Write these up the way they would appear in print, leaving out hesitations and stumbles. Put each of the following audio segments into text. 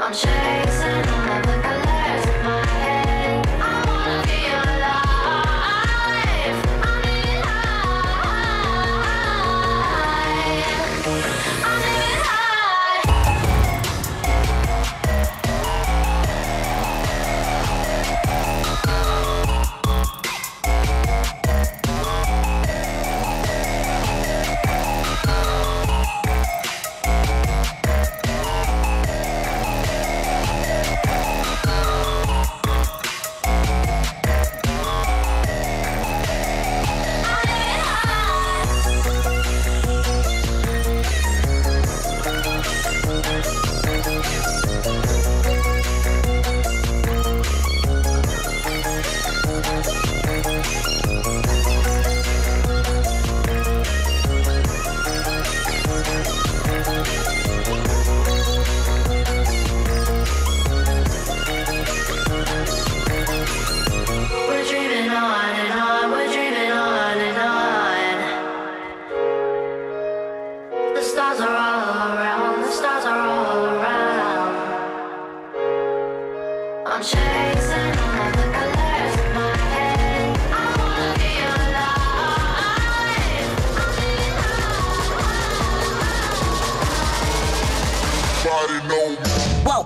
I'm chasing all of the colors in my head. I wanna be alive. I'm living high. I'm living high. We're dreaming on and on, we're dreaming on and on. The stars are all around, the stars are all around. I'm chasing all of the colors in my head. I wanna be alive. I'm living high. Body know. Whoa.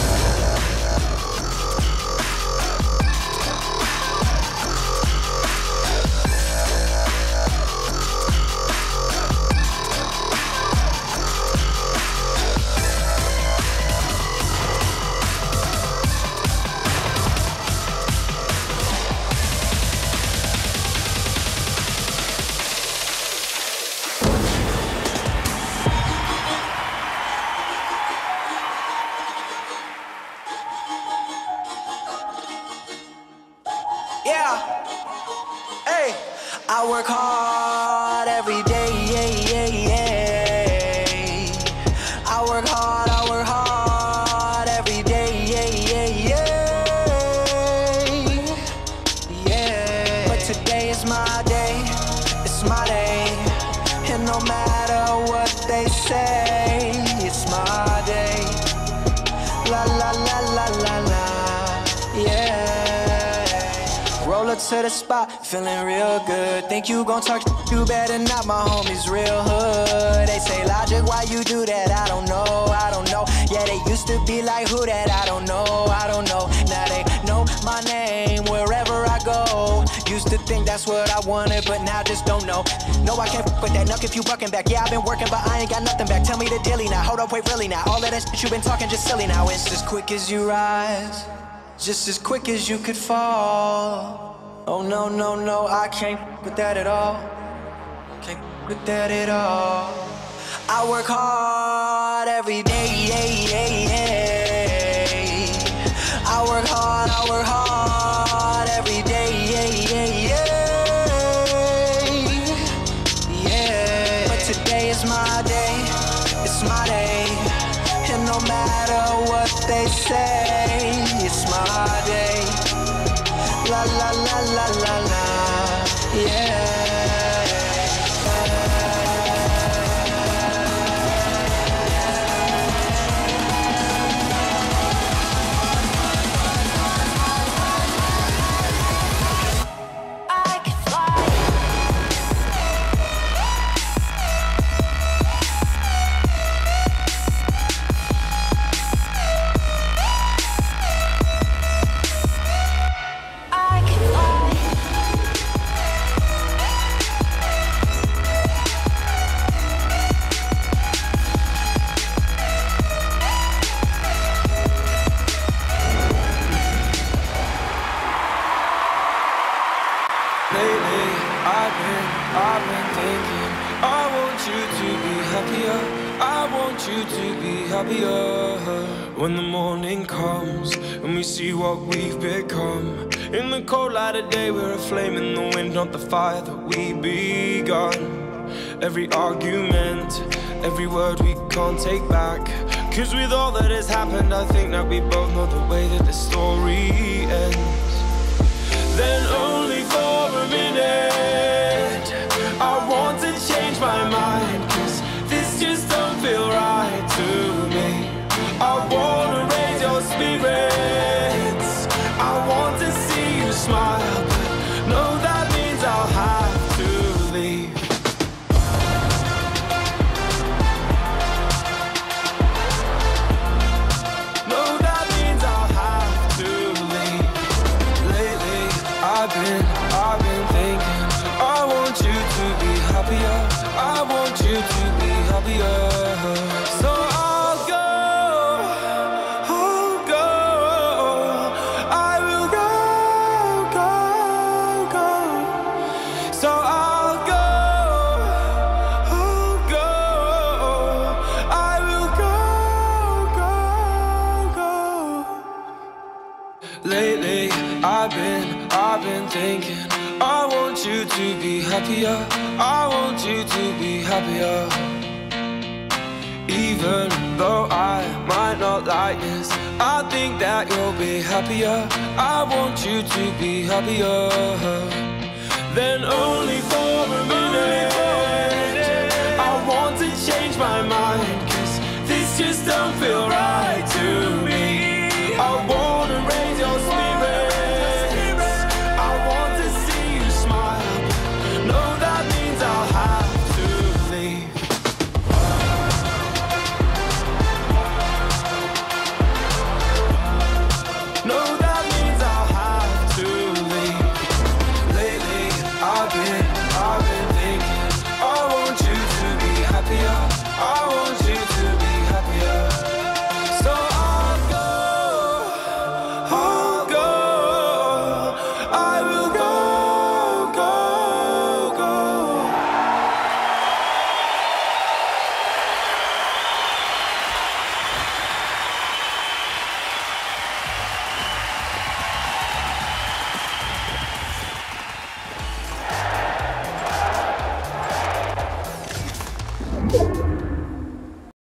Yeah, hey, I work hard every day, I work hard every day, yeah. But today is my day, it's my day. And no matter what they say, it's my day. La la la la la la, yeah. Roll up to the spot, feeling real good. Think you gon' talk, you better not, my homies real hood. They say, Logic, why you do that? I don't know, I don't know. Yeah, they used to be like, who that? I don't know, I don't know. Now they know my name wherever I go. Used to think that's what I wanted, but now just don't know. No, I can't f with that nuck if you bucking back. Yeah, I've been working, but I ain't got nothing back. Tell me the dilly now, hold up, wait, really now. All of that shit you been talking just silly now. It's as quick as you rise, just as quick as you could fall. Oh no, no, no, I can't with that at all. Can't with that at all. I work hard every day, I work hard every day, yeah. But today is my day, it's my day. And no matter what they say, it's my day. La la la la la la, yeah. I've been thinking, I want you to be happier, I want you to be happier. When the morning comes and we see what we've become, in the cold light of day we're a flame in the wind, not the fire that we begun. Every argument, every word we can't take back, 'cause with all that has happened I think that we both know the way that the story ends. Then only for a minute I want to change my mind, 'cause this just don't feel right to me. I wanna raise I've been thinking, I want you to be happier. I want you to be happier. Even though I might not like this, I think that you'll be happier. I want you to be happier. Then only for a minute, I want to change my mind, 'cause this just don't feel right.